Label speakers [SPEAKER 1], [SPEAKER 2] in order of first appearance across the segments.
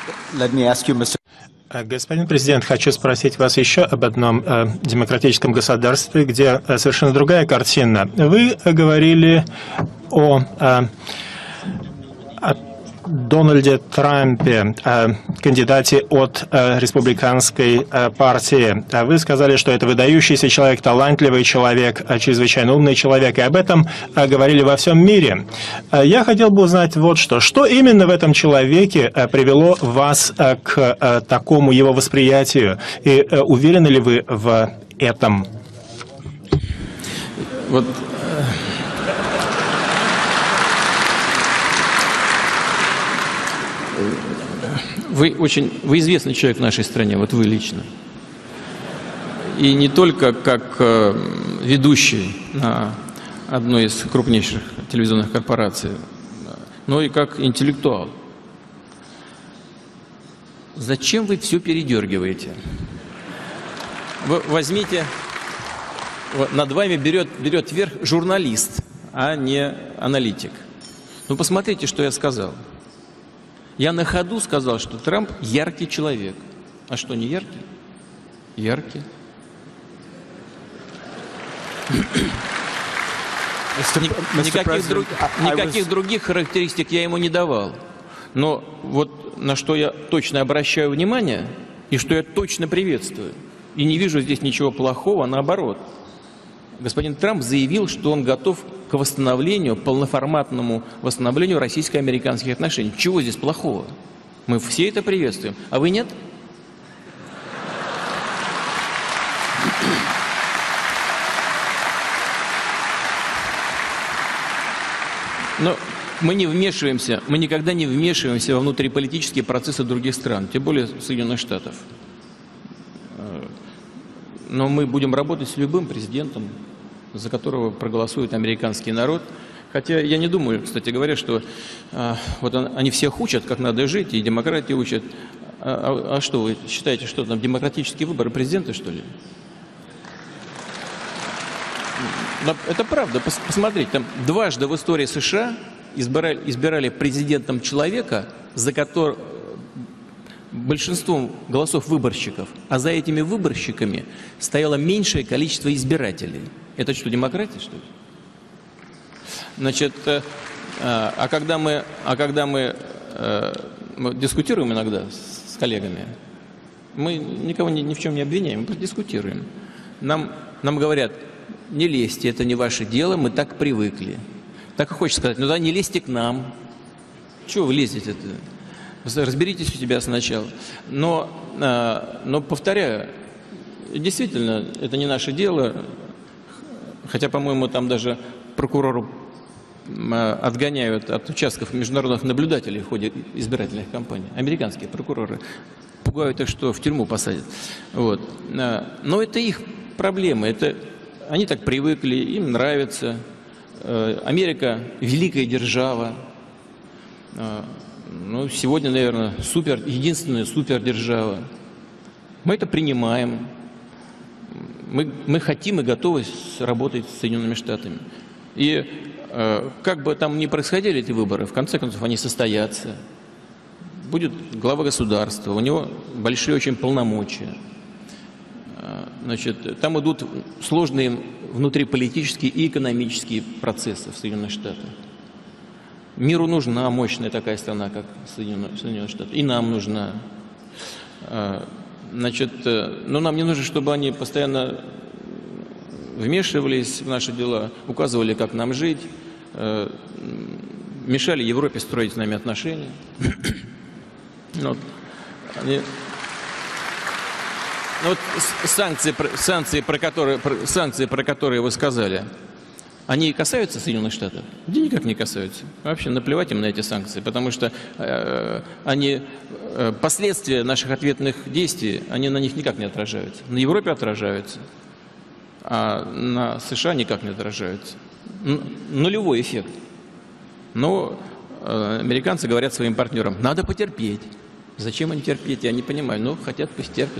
[SPEAKER 1] Let me ask you, Mr.
[SPEAKER 2] Господин президент, хочу спросить вас еще об одном демократическом государстве, где совершенно другая картина. Вы говорили о Дональде Трампе, кандидате от республиканской партии. Вы сказали, что это выдающийся человек, талантливый человек, чрезвычайно умный человек, и об этом говорили во всем мире. Я хотел бы узнать вот что. Что именно в этом человеке привело вас к такому его восприятию? И уверены ли вы в этом?
[SPEAKER 3] Вот... Вы известный человек в нашей стране, вот вы лично. И не только как ведущий на одной из крупнейших телевизионных корпораций, но и как интеллектуал. Зачем вы все передергиваете? Вы возьмите, над вами берет верх журналист, а не аналитик. Ну посмотрите, что я сказал. Я на ходу сказал, что Трамп яркий человек. А что, не яркий? Яркий. Никаких других характеристик я ему не давал. Но вот на что я точно обращаю внимание, и что я точно приветствую, и не вижу здесь ничего плохого, наоборот. Господин Трамп заявил, что он готов к восстановлению, полноформатному восстановлению российско-американских отношений. Чего здесь плохого? Мы все это приветствуем. А вы нет? Но мы не вмешиваемся, мы никогда не вмешиваемся во внутриполитические процессы других стран, тем более Соединенных Штатов. Но мы будем работать с любым президентом, за которого проголосует американский народ. Хотя я не думаю, кстати говоря, что вот они всех учат, как надо жить, и демократии учат. А что, вы считаете, что там демократические выборы президента, что ли? Это правда. Посмотрите, там дважды в истории США избирали президентом человека, за которого большинством голосов выборщиков, а за этими выборщиками стояло меньшее количество избирателей. Это что, демократия, что ли? Значит, когда мы дискутируем иногда с коллегами, мы никого ни в чем не обвиняем, мы просто дискутируем. Нам говорят, не лезьте, это не ваше дело, мы так привыкли. Так и хочется сказать, ну да, не лезьте к нам. Чего вы лезете-то? Разберитесь у себя сначала. Но повторяю, действительно, это не наше дело. Хотя, по-моему, там даже прокурору отгоняют от участков международных наблюдателей в ходе избирательных кампаний. Американские прокуроры пугают их, что в тюрьму посадят. Вот. Но это их проблемы. Они так привыкли, им нравится. Америка – великая держава. Ну, сегодня, наверное, единственная супердержава. Мы это принимаем. Мы хотим и готовы работать с Соединенными Штатами. И как бы там ни происходили эти выборы, в конце концов они состоятся. Будет глава государства, у него большие очень полномочия. Значит, там идут сложные внутриполитические и экономические процессы в Соединенных Штатах. Миру нужна мощная такая страна, как Соединенные Штаты. И нам нужна. Значит, но нам не нужно, чтобы они постоянно вмешивались в наши дела, указывали, как нам жить, мешали Европе строить с нами отношения. Вот. Вот санкции, про которые вы сказали, они касаются Соединенных Штатов? Да никак не касаются. Вообще наплевать им на эти санкции, потому что последствия наших ответных действий, они на них никак не отражаются. На Европе отражаются, а на США никак не отражаются. Нулевой эффект. Но американцы говорят своим партнерам, надо потерпеть. Зачем им терпеть, я не понимаю. Ну, хотят, пусть терпят.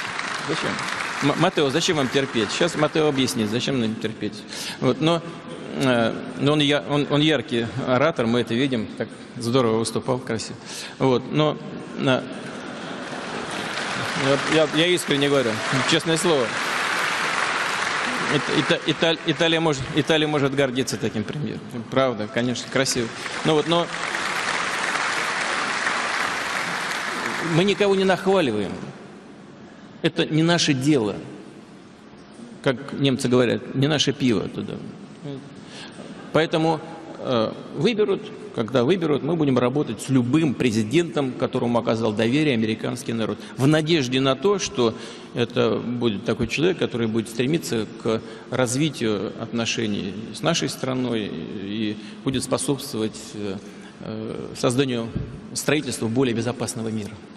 [SPEAKER 3] Зачем? Матео, зачем вам терпеть? Сейчас Матео объяснит, зачем нам терпеть. Вот, но но он яркий оратор, мы это видим, так здорово выступал, красиво. Вот, но я искренне говорю, честное слово, Италия может гордиться таким премьером. Правда, конечно, красиво. Но мы никого не нахваливаем. Это не наше дело. Как немцы говорят, не наше пиво туда. Поэтому когда выберут, мы будем работать с любым президентом, которому оказал доверие американский народ. В надежде на то, что это будет такой человек, который будет стремиться к развитию отношений с нашей страной и будет способствовать созданию, строительству более безопасного мира.